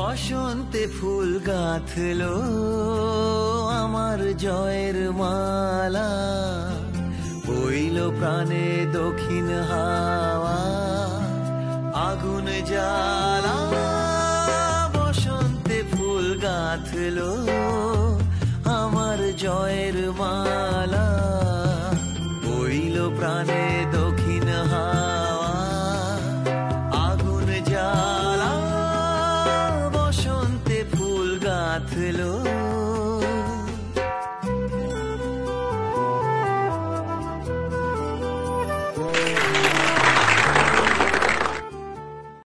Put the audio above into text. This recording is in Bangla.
বসন্তে ফুল গাঁথলো আমার জয়ের মালা, বইল প্রাণে দক্ষিণ হাওয়া আগুন জ্বালা। বসন্তে ফুল গাঁথলো আমার জয়ের মালা, বইল প্রাণে দক্ষিণ হাওয়া আগুন জ্বালা। বসন্তে ফুল গাঁথলো